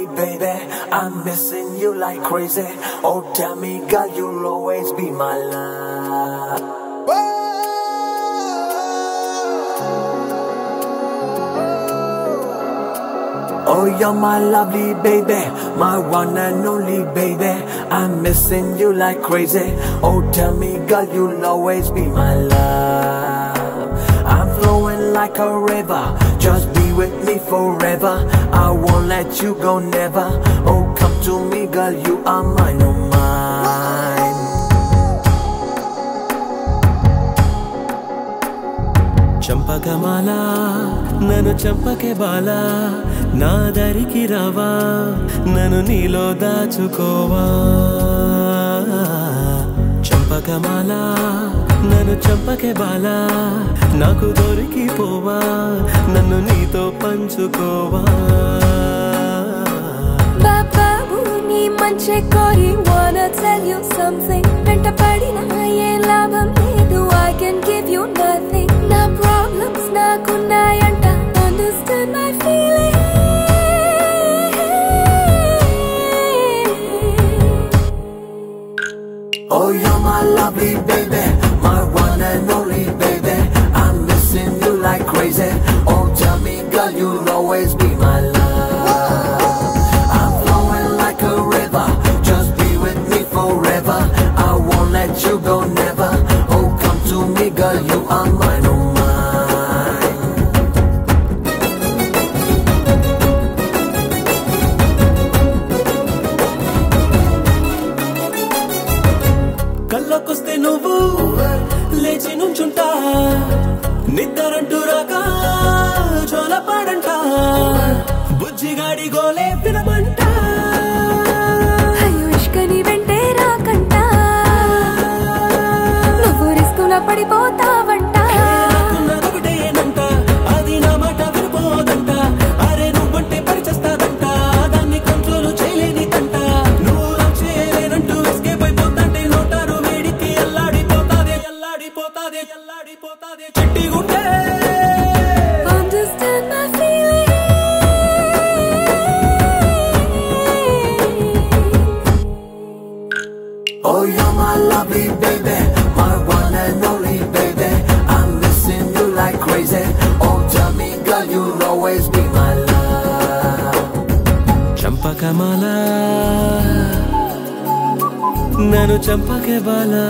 baby, I'm missing you like crazy. Oh, tell me, girl, you'll always be my love. Oh, you're my lovely baby, my one and only baby. I'm missing you like crazy. Oh, tell me, girl, you'll always be my love. I'm flowing like a river, just be with me forever. I won't let you go, never. Oh, come to me, girl, you are mine, oh mine. చంపకమాలా నన్ను చంపకే బాలా నా దరికి రావా నన్ను నీలో దాచుకోవా చంపకమాలా నన్ను చంపకే బాలా నాకు దొరికిపోవా నన్ను నీతో పంచుకోవా బాబు నీ మంచి కోరి wanna tell you something వెంట పడిన ఏ లాభం లేదు I can give you nothing నా problems నాకున్నాయంట understand my feeling Oh, you're my lovely baby, my one and only baby. I'm missing you like crazy. Oh, tell me, girl, you'll always be my love. I'm flowing like a river, just be with me forever. I won't let you go, never. Oh, come to me, girl, you are mine, oh mine. కళ్ళకొస్తే నువ్వు లేచి నుంచుంటా నిద్దరంటూ రాగా చోలపాడంట బుజ్జిగాడి గోలే పినమంట అయ్యో ఇష్కని వెంటే రాకంట నువ్వు రిస్కుల పడిపోతావంట నాకున్నదొకటేనంట అది నా మాట విడిపోదంట అరే నువ్వంటే పరిచేస్తాదంట దాన్ని కంట్రోల్ చేయలేని తంట నువ్వు లవ్ చేయలేనంటూ ఎస్కేప్ అయిపోతాంటే నోటారు వేడికి అల్లాడిపోతాదే చిట్టిగుంటే understand my feeling Oh, you're my lovely baby, my one and only baby. I'm missing you like crazy. Oh, tell me, girl, you'll always be my love. చంపకమాలా నన్ను చంపకే బాలా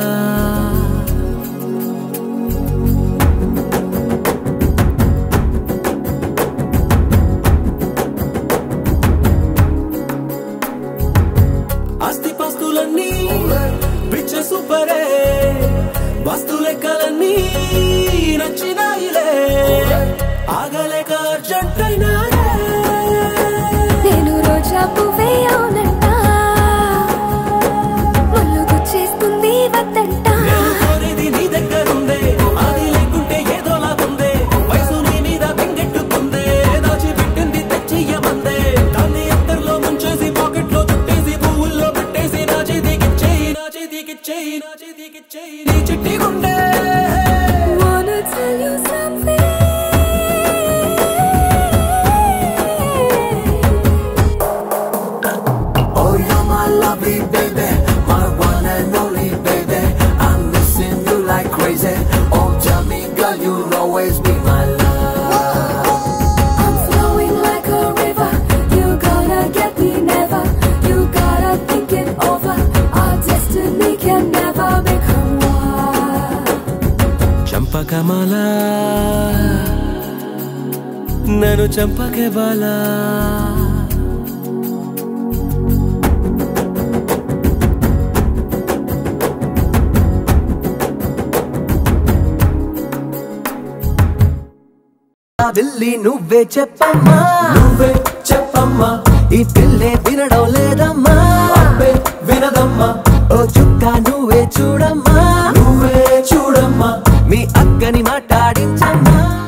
ఆస్తిపాస్తులన్నీ పిచ్చ సూపరే వస్తు లెక్కలన్నీ నచ్చినాయిలే ఆగలేక అర్జెంట్ అయినాయే నేను రోజా పువ్వే అవునంట ఒళ్ళు గుచ్చేస్తుంది వద్దంట నేను కోరేది నీ దగ్గరుందే అది లేకుంటే ఏదోలా ఉందే వయసు నీ మీద బెంగెట్టుకుందే దాచిపెట్టింది తెచ్చియమందే దాన్ని ఎత్తర్లో ముంచేసి పాకెట్లో చుట్టేసి పువ్వుల్లో పెట్టేసి నా చేతికిచ్చేయి నీ చిట్టి గుండె wanna tell you something Oh, you're my lovely baby, my one and only baby. I'm missing you like crazy. Oh, tell me, girl, you'll always be my love. I'm flowing like a river you gonna get me never you gotta think it over our destiny can never become one చంపకమాలా నన్ను చంపకే Bala Willey నువ్వే చెప్పమ్మా ఈ పిల్లే వినడం లేదమ్మా వినదమ్మా ఓ చుక్క నువ్వే చూడమ్మా మీ అక్కని మాట్లాడించమ్మా